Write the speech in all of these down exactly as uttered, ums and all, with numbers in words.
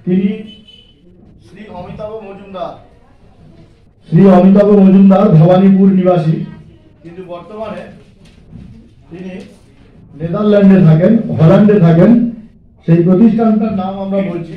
তিনি শ্রী অমিতাভ মজুমদার শ্রী অমিতাভ মজুমদার ভবানীপুর নিবাসী, কিন্তু বর্তমানে তিনি নেদারল্যান্ডে থাকেন, হল্যান্ডে থাকেন। সেই প্রতিষ্ঠানটার নাম আমরা বলছি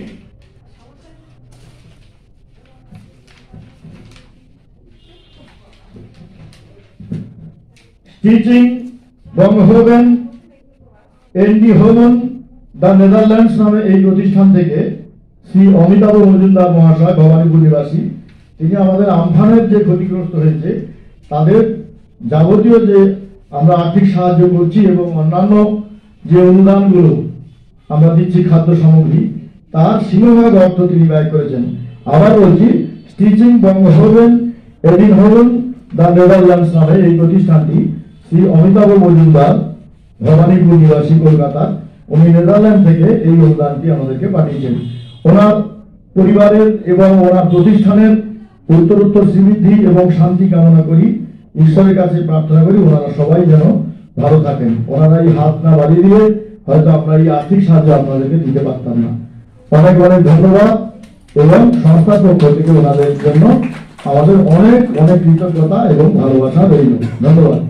টিচিং বঙ্গভবন এনডি হোমন দ্য নেদারল্যান্ডস নামে এই প্রতিষ্ঠান থেকে শ্রী অমিতাভ মজুমদার মহাশয় ভবানীপুর নিবাসী, তিনি আমাদের আমফানের যে ক্ষতিগ্রস্ত হয়েছে তাদের যাবতীয় যে আমরা আর্থিক সাহায্য করছি এবং অন্যান্য যে অনুদানগুলো আমরা দিচ্ছি খাদ্য সামগ্রী, তার সিংহভাগ অর্থ তিনি ব্যয় করেছেন। আবার বলছি, টিচিং বঙ্গভবন এডিন হোমন দ্য নেদারল্যান্ডস নামে এই প্রতিষ্ঠানটি শ্রী অমিতাভ মজুমদার ভবানীপুর নিবাসী কলকাতা, উনি নেদারল্যান্ড থেকে এই অনুদানটি আমাদেরকে পাঠিয়েছেন। ওনার পরিবারের এবং ওনার প্রতিষ্ঠানের উত্তরোত্তর শ্রীবৃদ্ধি এবং শান্তি কামনা করি, ঈশ্বরের কাছে প্রার্থনা করি ওনারা সবাই যেন ভালো থাকেন। ওনারা এই হাত না বাড়িয়ে দিয়ে হয়তো আমরা এই আর্থিক সাহায্য আপনাদেরকে দিতে পারতাম না। অনেক অনেক ধন্যবাদ এবং সংস্থার পক্ষ থেকে ওনাদের জন্য আমাদের অনেক অনেক কৃতজ্ঞতা এবং ভালোবাসা রইল। ধন্যবাদ।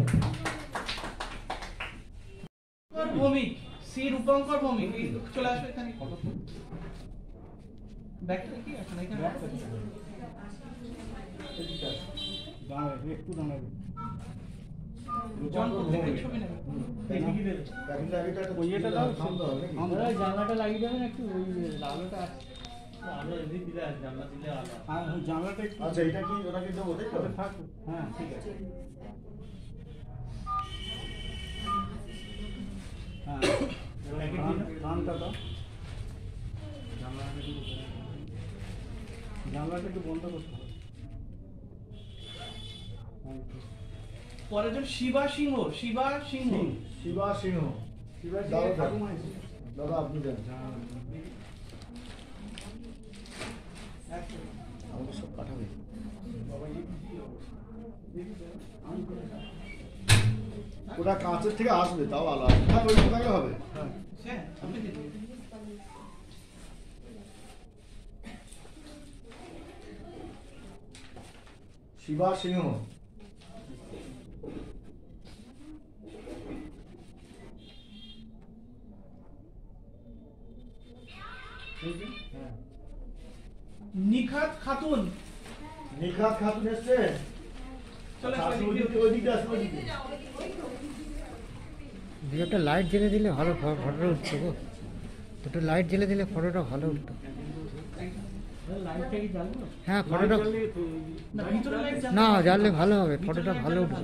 ভৌমিক শ্রী রূপঙ্কর ভৌমিক চলে আসবে এখানে। ব্যাগটা কি আছে না এখানে? দাঁড়াবে একটু দাঁড়াবে। ছবি নেবে। ওই এটা দাও, আমরা জানলাটা লাগিয়ে দেবেন একটু, ওই আলোটা আছে। আলো এদিক দিলে আছে, জানলা দিলে আলো। আর ওই জানলাটা একটু। আচ্ছা এটা কি ওটা কি দেবো দেখো? থাক। হ্যাঁ ঠিক আছে। হ্যাঁ জানলাটা দাও। জানলাটা একটু জানলাটা একটু বন্ধ করতে হবে। পরের জন শিবা সিংহ। শিবা সিংহ শিবা সিংহ শিবা সিংহ দাদা আপনি যান। আমাকে সব পাঠাবে। ওটা কাঁচের থেকে আসবে, তাও আলাদা। হ্যাঁ ওই কোথায় হবে? হ্যাঁ শিবা সিংহ। নিখাত খাতুন। নিখাত খাতুন এসছে। দুটো লাইট জ্বেলে দিলে ভালো ফটোটা উঠছে গো। দুটো লাইট জ্বেলে দিলে ফটোটা ভালো উঠতো। হ্যাঁ ফটোটা না জ্বাললে ভালো হবে, ফটোটা ভালো উঠবে।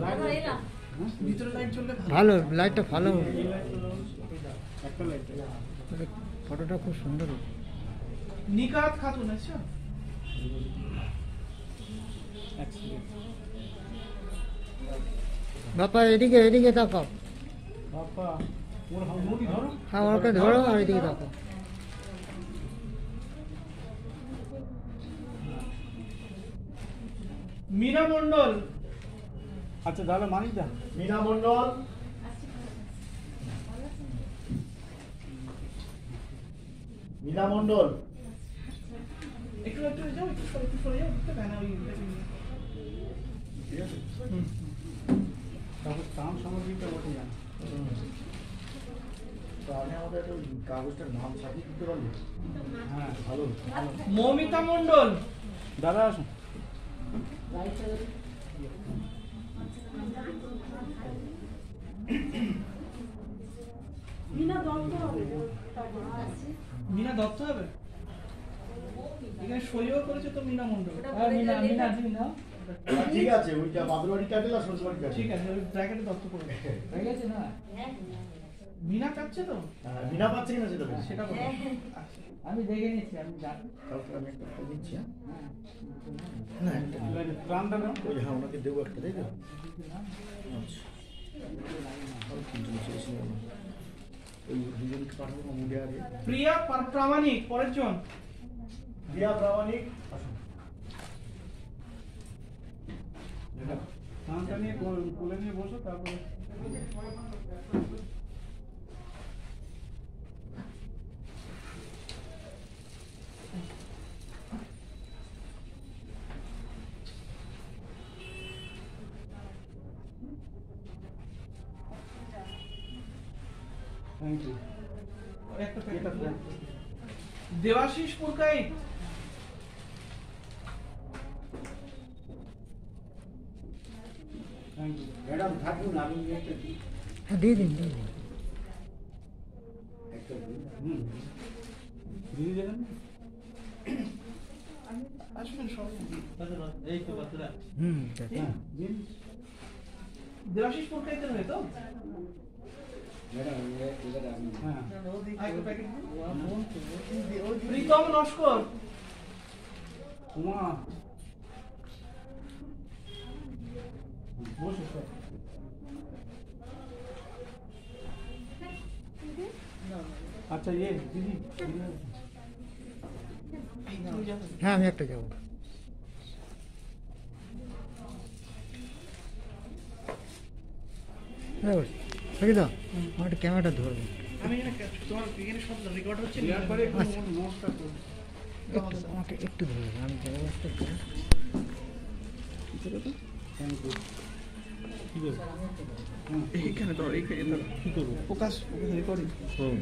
ভালো লাইটটা ভালো উঠবে, ফটোটা খুব সুন্দর উঠবে। নিখাত খাতুন আছে। বাপা এদিকে এদিকে তাকাও। হ্যাঁ ওকে ধরো আর এদিকে তাকাও। মীনা মন্ডল। আচ্ছা তাহলে মানিক দা। মীনা মন্ডল। মীনা মন্ডল একটু একটু যাও, একটু সরে একটু সরে যাও, একটু গানা ওই ঠিক আছে। তারপর কাম সামগ্রীটা বসে যান। তো আপনি আমাদের একটু কাগজটার নাম ছাপিয়ে দিতে পারবেন? হ্যাঁ ভালো। মৌমিতা মন্ডল। দাদা আসুন। মীনা দত্ত হবে। মীনা দত্ত হবে। এখানে সইও করেছে তো মীনা মন্ডল। হ্যাঁ মীনা মীনা মীনা ঠিক আছে, ওইটা বাদুড়াটি টাইটেল আর শ্বশুরবাড়ি টাইটেল। ঠিক আছে, ওই ব্র্যাকেটে দত্ত করে ঠিক আছে না? মীনা কাটছে তো? হ্যাঁ মীনা পাচ্ছে কিনা সেটা বলুন। সেটা বলো। আমি দেখে নিচ্ছি, আমি জানি। তারপর আমি একটা ফোন দিচ্ছি। না একটা প্রাণটা দাও। ওই হ্যাঁ ওনাকে দেবো একটা, তাই তো? আচ্ছা আর তিনজন শেষ হয়ে গেল। ওই দুজনকে পাঠাবো মুডে আগে। প্রিয়া প্রামাণিক পরের জন। প্রিয়া প্রামাণিক আসুন। প্রাণটা নিয়ে কোলে নিয়ে বসো, তারপরে থ্যাংক ইউ। একটা প্যাকেট দেন। Debashis Purkait. Thank you madam থাকুন, আমি একটা দিই। হ্যাঁ দিয়ে দিন দিয়ে দিন। একটা দিন। হুম দিয়ে দেবেন। আসবেন সব। এই তো বাতরা। হুম দেখ। হ্যাঁ দিন দেবাশিস পুরকাইতের হয় তো? ম্যাডাম এবারে আমি হ্যাঁ আরেকটা প্যাকেট দিন। প্রীতম নস্কর। উমা বসো স্যার। আচ্ছা ইয়ে দিদি হ্যাঁ আমি একটা যাবো। দাও আমার একটা ক্যামেরাটা ধরবো। আমি এখানে তোমার এখানে সব রেকর্ড হচ্ছে দেওয়ার পরে একটু আচ্ছা। নোটটা করুন। একটু আমাকে একটু ধরবো, আমি যাবো একটা থ্যাংক ইউ। কি করবো? এইখানে দাও, এইখানে দাও। কি করবো? Focus recording. হুম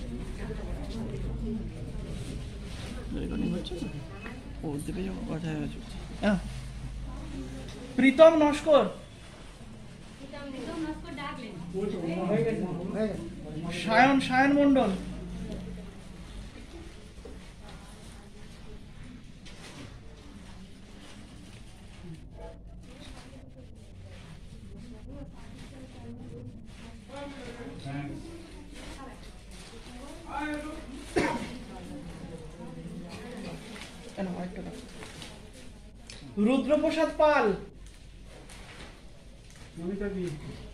রেকর্ডিং হচ্ছে না? ও দেবে যাবো কথা আছে। হ্যাঁ প্রীতম নস্কর। সায়ন সায়ন মণ্ডল। রুদ্রপ্রসাদ পাল। নমিতা দি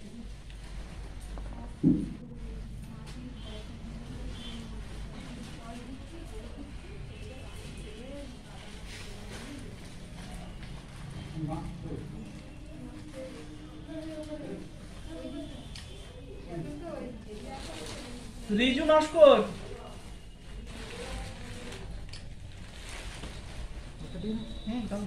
রিজু নস্কর। হুম দাও।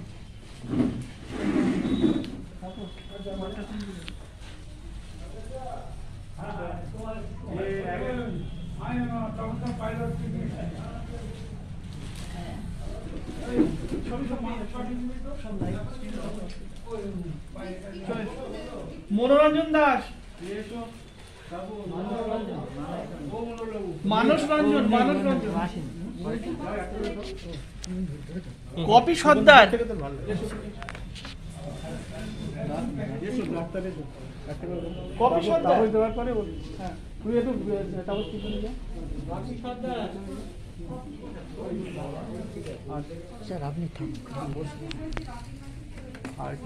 মনোরঞ্জন দাস। মানস রঞ্জন মানস রঞ্জন। কপি সর্দার। কপি সর্দার। কাগজ দেওয়ার পরে হ্যাঁ তুই একটু কাগজ কিছু নিয়ে যা। স্যার আপনি থাকুন বসুন। আর একটু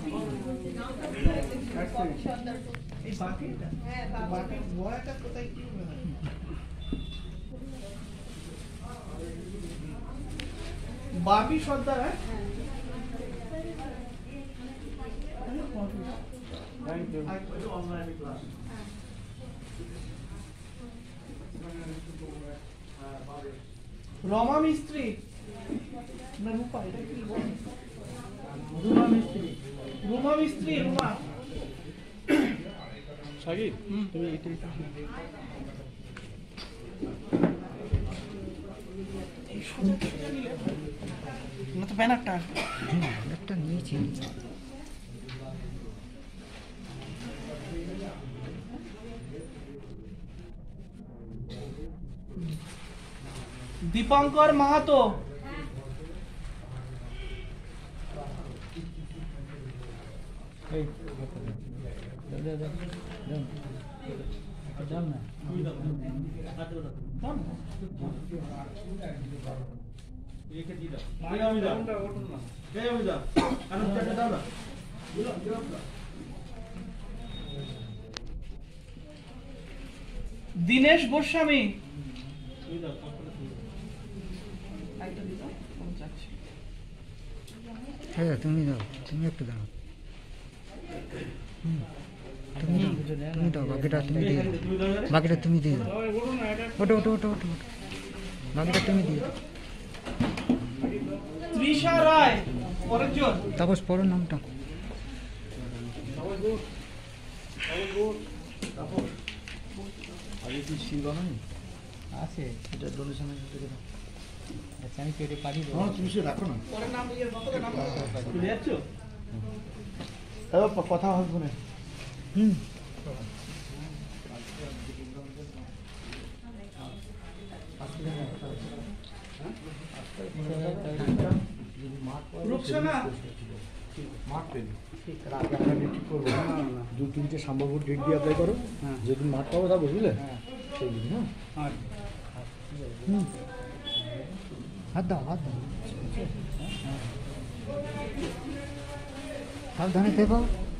এই বাকিটা বাকি বড়টা কোথায় কি হবে? বাপি সর্দার। হ্যাঁ থ্যাংক ইউ। রমা মিস্ত্রি না রূপা, এটা কি বল? রুমা মিস্ত্রি। রুমা মিস্ত্রি রুমা। সাকিব তুমি এটা এই সোজা সোজা নিলে না তো ব্যানারটা একটা নিয়েছি। দীপঙ্কর মাহাতো। এই দাদা দাদা দাও না দীনেশ গোস্বামী। হ্যাঁ তুমি দাও, তুমি একটু দাও। হুম, তুমি দাও, তুমি দাও, বাকিটা তুমি দিয়ে দাও, বাকিটা তুমি দিয়ে দাও। ওটো ওটো ওটো ওটো ওটো, বাকিটা তুমি দিয়ে দাও। তৃষা রায় পরের জন। তাপস পড়ো নামটা। আগে কি সিল বানানি আছে এটা ডোনেশনের সাথে করে আচ্ছা আমি কেটে পাঠিয়ে দেবো। হ্যাঁ তুমি সে রাখো না চলে যাচ্ছ? এবার কথা হবে ফোনে হুম মাঠ পেলি আগে আমরা ডেট ঠিক করবো দু তিনটে সম্ভব ডেট দিয়ে অ্যাপ্লাই করো যেদিন মাঠ পাবো তা বুঝলে সেই দিন হ্যাঁ হুম হাত দাও হাত দাও সাবধানে থেকো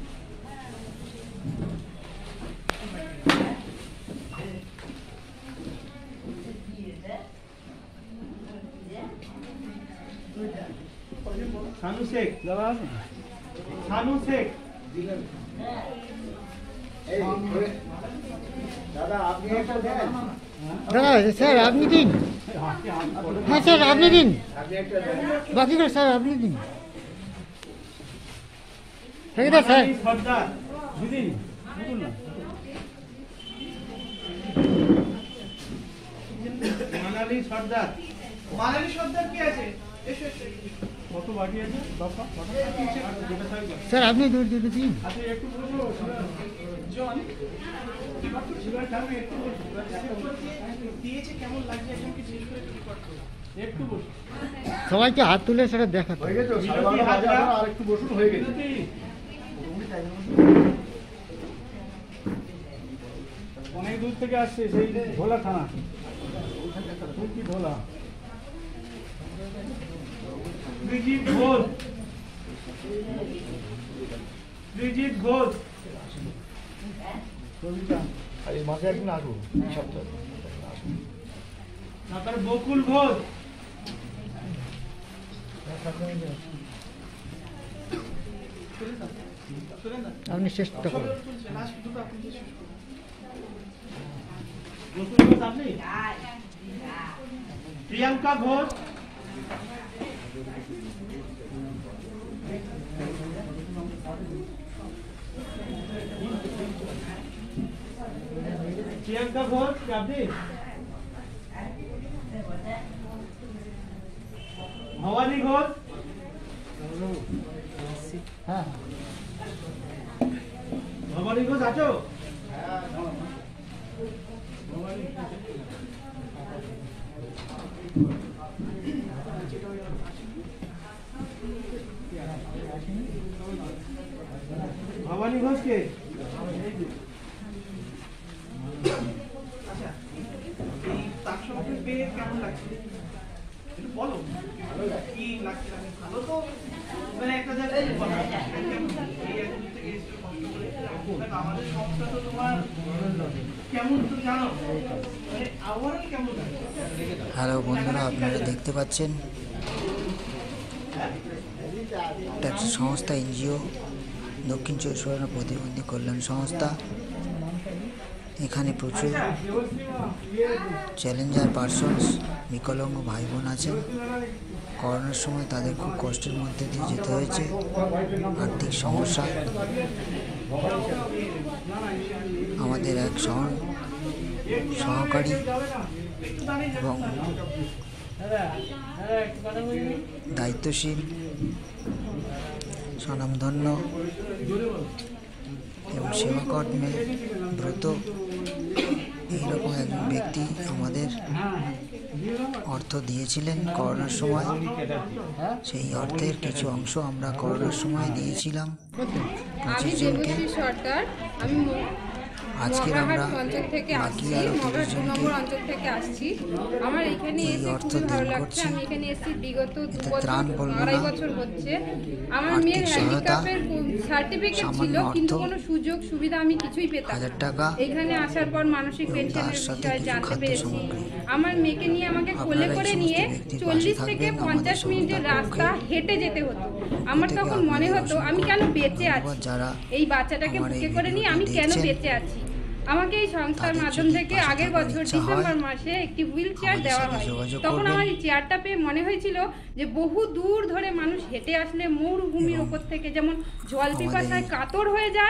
শানু শেখ দাদা আছে শানু শেখ দাদা আপনি একটা দেন দাদা স্যার আপনি দিন হ্যাঁ স্যার আপনি দিন আপনি একটা দেন বাকিটা স্যার আপনি দিন ঠিক আছে স্যার সর্দার দিদিন বুঝুন না মানালি সর্দার মানালি সর্দার কি আছে এসো এসো কত বাকি আছে দফা কত যেটা থাকবে স্যার আপনি দূর দিতে দিন আচ্ছা একটু বলবো জন শিবার সামনে একটু দিয়েছে কেমন লাগছে এখন কি শেষ করে রিপোর্ট করব একটু বসুন সবাইকে হাত তুলে সেটা দেখা হয়ে গেছে সাড়ে বারোটা বাজে এখন আর একটু বসুন হয়ে গেছে অনেক দূর থেকে আসছে সেই ভোলা থানা কি ভোলা বিজিৎ ঘোষ বিজিৎ ঘোষ আর এই মাসে একদিন আসবো এই সপ্তাহে তারপরে বকুল ঘোষ আপনি চেষ্টা করুন বকুল ঘোষ আপনি প্রিয়াঙ্কা ঘোষ প্রিয়াঙ্কা ঘোষ আপনি ভবানী ঘোষ হ্যাঁ ভবানী ঘোষ আছো ভবানী ঘোষ কে আচ্ছা এই তার সঙ্গে পেয়ে কেমন লাগছে একটু বলো কি লাগছে ভালো তো মানে একটা জায়গায় এই একদিন থেকে এসে কষ্ট করে দেখো, আমাদের সংস্থা তো তোমার কেমন তো জানো মানে আমার কেমন লাগে হ্যালো বন্ধুরা আপনারা দেখতে পাচ্ছেন এটা একটা সংস্থা এনজিও দক্ষিণ চব্বিশ পরগনা প্রতিবন্ধী কল্যাণ সংস্থা। এখানে প্রচুর চ্যালেঞ্জার পার্সনস বিকলাঙ্গ ভাই বোন আছেন। করোনার সময় তাদের খুব কষ্টের মধ্যে দিয়ে যেতে হয়েছে, আর্থিক সমস্যা। আমাদের এক সহ সহকারী এবং দায়িত্বশীল স্বনামধন্য এবং সেবাকর্মে ব্রত এইরকম একজন ব্যক্তি আমাদের অর্থ দিয়েছিলেন করোনার সময়। সেই অর্থের কিছু অংশ আমরা করোনার সময় দিয়েছিলাম পঁচিশ জনকে। আমি আজকের আমরা অঞ্চল থেকে বাকি আসছি, আরো মহাভারত তিরিশ জনকে নম্বর অঞ্চল থেকে আসছি। আমার এখানে এই এসে অর্থ খুবই ভালো দান লাগছে। করছি। আমি এখানে এসেছি বিগত দু এতে বছর ত্রাণ বলবো আড়াই না, বছর হচ্ছে। আমার আর্থিক মেয়ের সহায়তা, হ্যান্ডিক্যাপের সার্টিফিকেট ছিল, সামান্য কিন্তু অর্থ, কোনো সুযোগ সুবিধা আমি কিছুই পেতাম না। হাজার টাকা এখানে আসার পর মানসিক এবং পেনশনের তার সাথে বিষয়ে কিছু জানতে খাদ্য পেরেছি। সামগ্রী। আমার মেয়েকে নিয়ে আমাকে কোলে আপনারা এই করে সমস্ত নিয়ে ব্যক্তির পাশে চল্লিশ থেকে থাকবেন, পঞ্চাশ আমাদের মিনিটের সঙ্গে রাস্তা থাকবেন। হেঁটে যেতে হতো। আমার থেকে তখন মনে আপনাদের হতো আমি অসংখ্য কেন বেঁচে আছি, ধন্যবাদ যারা এই বাচ্চাটাকে আমার এই বুকে করে নিয়ে ভিডিওটা আমি কেন দেখছেন। বেঁচে আছি। আমাকে এই সংস্থার তাদের মাধ্যম যদি থেকে পাশে আগের থাকার বছর ইচ্ছা হয়, ডিসেম্বর মাসে একটি হুইল চেয়ার আমাদের দেওয়া সাথে হয়। যোগাযোগ তখন করবেন। আমার এই চেয়ারটা পেয়ে মনে হয়েছিল যে বহু দূর ধরে মানুষ হেঁটে আসলে মরুভূমির এবং ওপর থেকে যেমন জল পিপাসায় কাতর হয়ে যায়,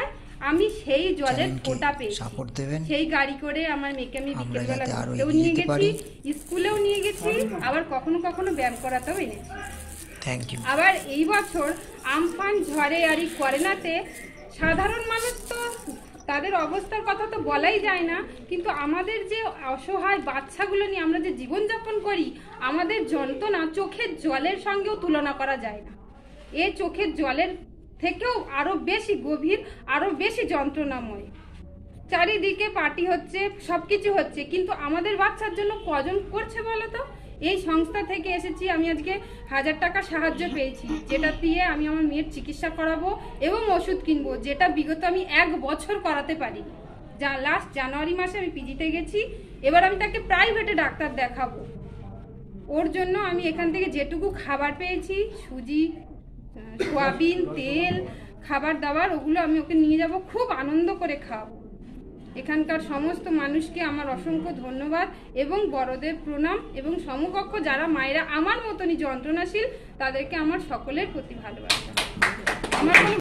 আমি সেই জলের চ্যানেলকে ফোঁটা পেয়েছি। সাপোর্ট দেবেন। সেই গাড়ি করে আমার মেয়েকে আমি আমরা বিকেলবেলা যাতে আরো ঘুরতেও এগিয়ে নিয়ে যেতে গেছি, পারি। স্কুলেও নিয়ে গেছি, আবার কখনো কখনো ব্যায়াম করাতেও এনেছি। Thank you. আবার এই বছর আমফান ঝড়ে আর এই করোনাতে সাধারণ মানুষ তো তাদের অবস্থার কথা তো বলাই যায় না, কিন্তু আমাদের যে অসহায় বাচ্চাগুলো নিয়ে আমরা যে জীবনযাপন করি, আমাদের যন্ত্রণা চোখের জলের সঙ্গেও তুলনা করা যায় না। এ চোখের জলের থেকেও আরো বেশি গভীর, আরো বেশি যন্ত্রণাময়। চারিদিকে পার্টি হচ্ছে, সবকিছু হচ্ছে, কিন্তু আমাদের বাচ্চার জন্য কজন করছে বলো তো? এই সংস্থা থেকে এসেছি, আমি আজকে হাজার টাকা সাহায্য পেয়েছি, যেটা দিয়ে আমি আমার মেয়ের চিকিৎসা করাবো এবং ওষুধ কিনবো, যেটা বিগত আমি এক বছর করাতে পারি। যা লাস্ট জানুয়ারি মাসে আমি পিজিতে গেছি, এবার আমি তাকে প্রাইভেটে ডাক্তার দেখাবো। ওর জন্য আমি এখান থেকে যেটুকু খাবার পেয়েছি, সুজি, সোয়াবিন, তেল, খাবার দাবার, ওগুলো আমি ওকে নিয়ে যাব, খুব আনন্দ করে খাওয়াবো। এখানকার সমস্ত মানুষকে আমার অসংখ্য ধন্যবাদ এবং বড়দের প্রণাম, এবং সমকক্ষ যারা মায়েরা আমার মতনই যন্ত্রণাশীল তাদেরকে আমার সকলের প্রতি ভালোবাসা। আমার কোনো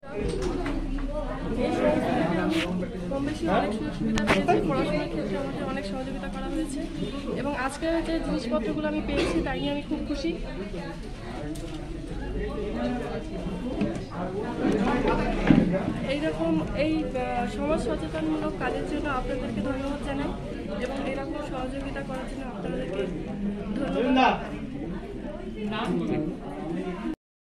কম বেশি অনেক সুযোগ সুবিধা পেয়েছি, পড়াশোনার ক্ষেত্রে আমাকে অনেক সহযোগিতা করা হয়েছে এবং আজকের যে জিনিসপত্রগুলো আমি পেয়েছি তাই নিয়ে আমি খুব খুশি। এইরকম এই সমাজ সচেতনমূলক কাজের জন্য আপনাদেরকে ধন্যবাদ জানাই এবং এরকম সহযোগিতা করার জন্য আপনাদেরকে ধন্যবাদ।